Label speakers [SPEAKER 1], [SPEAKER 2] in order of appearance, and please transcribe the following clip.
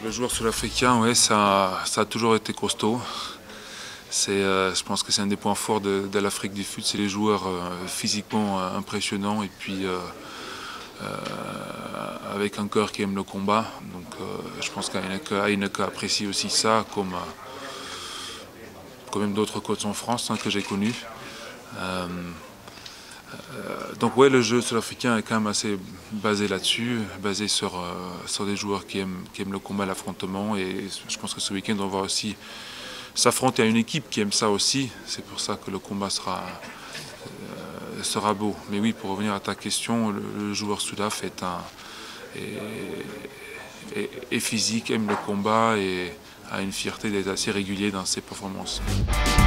[SPEAKER 1] Le joueur sud-africain, ouais, ça a toujours été costaud. Je pense que c'est un des points forts de l'Afrique du Sud, c'est les joueurs physiquement impressionnants et puis avec un cœur qui aime le combat. Donc je pense qu'Heineke apprécie aussi ça, comme même d'autres coachs en France que j'ai connus. Donc ouais, le jeu sud-africain est quand même assez basé là-dessus, basé sur des joueurs qui aiment le combat, l'affrontement. Et je pense que ce week-end, on va aussi s'affronter à une équipe qui aime ça aussi. C'est pour ça que le combat sera beau. Mais oui, pour revenir à ta question, le joueur sud-af est physique, aime le combat et a une fierté d'être assez régulier dans ses performances.